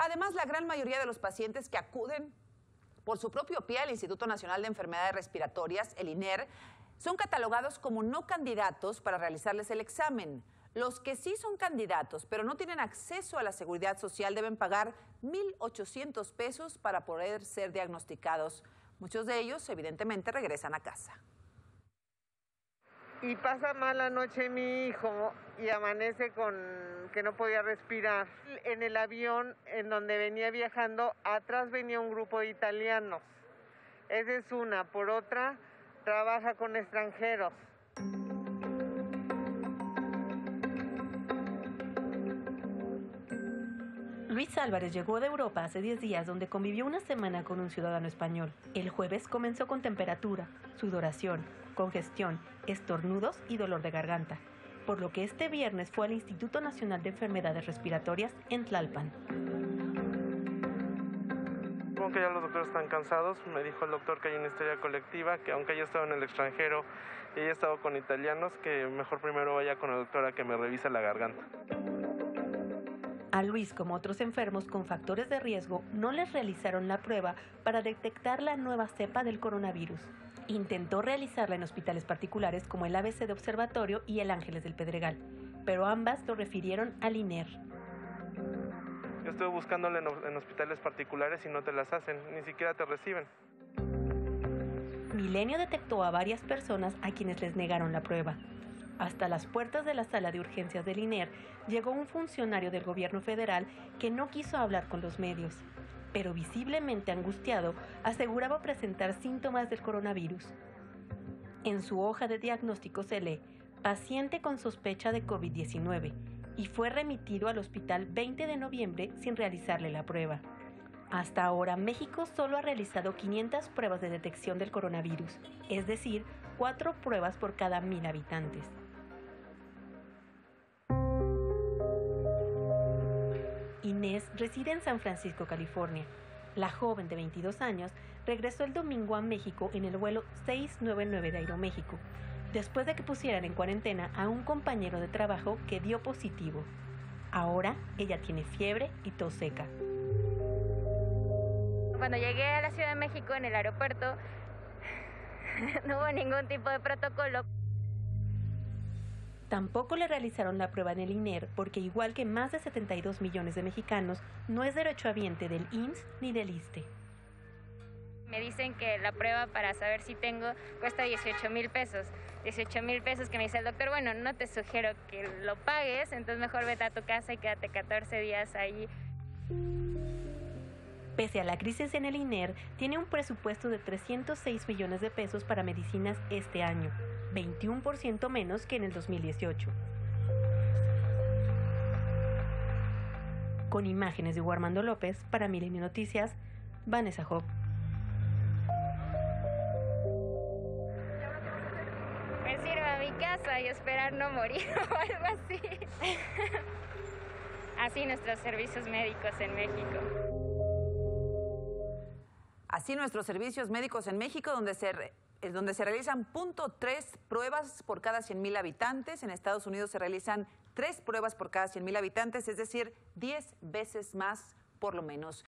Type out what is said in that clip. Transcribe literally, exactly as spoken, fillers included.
Además, la gran mayoría de los pacientes que acuden por su propio pie al Instituto Nacional de Enfermedades Respiratorias, el I N E R, son catalogados como no candidatos para realizarles el examen. Los que sí son candidatos, pero no tienen acceso a la seguridad social, deben pagar mil ochocientos pesos para poder ser diagnosticados. Muchos de ellos, evidentemente, regresan a casa. Y pasa mala noche mi hijo y amanece con que no podía respirar. En el avión en donde venía viajando, atrás venía un grupo de italianos. Esa es una. Por otra, trabaja con extranjeros. Luis Álvarez llegó de Europa hace diez días, donde convivió una semana con un ciudadano español. El jueves comenzó con temperatura, sudoración, congestión, estornudos y dolor de garganta, por lo que este viernes fue al Instituto Nacional de Enfermedades Respiratorias en Tlalpan. Como que ya los doctores están cansados, me dijo el doctor que hay una histeria colectiva, que aunque haya estado en el extranjero y haya estado con italianos, que mejor primero vaya con el doctor a que me revise la garganta. A Luis, como otros enfermos con factores de riesgo, no les realizaron la prueba para detectar la nueva cepa del coronavirus. Intentó realizarla en hospitales particulares como el A B C de Observatorio y el Ángeles del Pedregal, pero ambas lo refirieron al I N E R. Yo estuve buscándole en, en hospitales particulares y no te las hacen, ni siquiera te reciben. Milenio detectó a varias personas a quienes les negaron la prueba. Hasta las puertas de la sala de urgencias del I N E R llegó un funcionario del gobierno federal que no quiso hablar con los medios, pero visiblemente angustiado aseguraba presentar síntomas del coronavirus. En su hoja de diagnóstico se lee paciente con sospecha de COVID diecinueve y fue remitido al hospital veinte de noviembre sin realizarle la prueba. Hasta ahora, México solo ha realizado quinientas pruebas de detección del coronavirus, es decir, cuatro pruebas por cada mil habitantes. Inés reside en San Francisco, California. La joven de veintidós años regresó el domingo a México en el vuelo seiscientos noventa y nueve de Aeroméxico, después de que pusieran en cuarentena a un compañero de trabajo que dio positivo. Ahora ella tiene fiebre y tos seca. Cuando llegué a la Ciudad de México en el aeropuerto, no hubo ningún tipo de protocolo. Tampoco le realizaron la prueba en el I N E R porque, igual que más de setenta y dos millones de mexicanos, no es derechohabiente del I M S S ni del ISSSTE. Me dicen que la prueba para saber si tengo cuesta dieciocho mil pesos. dieciocho mil pesos que me dice el doctor, bueno, no te sugiero que lo pagues, entonces mejor vete a tu casa y quédate catorce días ahí. Pese a la crisis en el I N E R, tiene un presupuesto de trescientos seis millones de pesos para medicinas este año, veintiuno por ciento menos que en el dos mil dieciocho. Con imágenes de Hugo Armando López, para Milenio Noticias, Vanessa Job. Pues ir a mi casa y esperar no morir o algo así. Así nuestros servicios médicos en México. Así nuestros servicios médicos en México, donde se, donde se realizan punto tres pruebas por cada cien mil habitantes. En Estados Unidos se realizan tres pruebas por cada cien mil habitantes, es decir, diez veces más por lo menos.